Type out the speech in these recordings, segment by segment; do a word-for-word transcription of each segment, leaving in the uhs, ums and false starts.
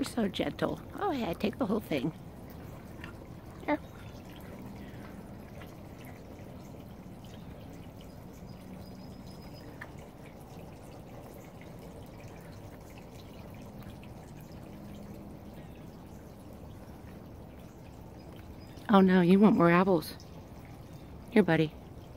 You're so gentle. Oh yeah, take the whole thing. Here. Oh no, you want more apples. Here, buddy.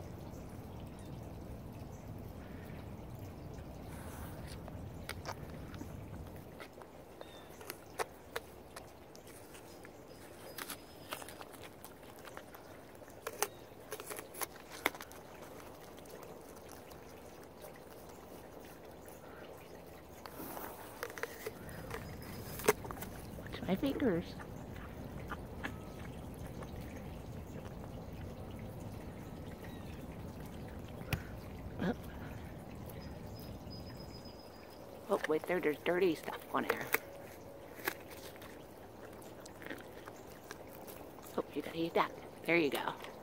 Watch my fingers. Oh, oh wait, there, there's dirty stuff on here. Oh, you gotta eat that. There you go.